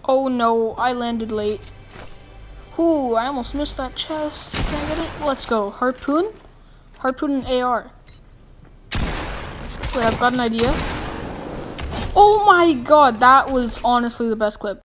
Oh no, I landed late. Ooh, I almost missed that chest. Can I get it? Let's go. Harpoon? Harpoon and AR. Wait, I've got an idea. Oh my god, that was honestly the best clip.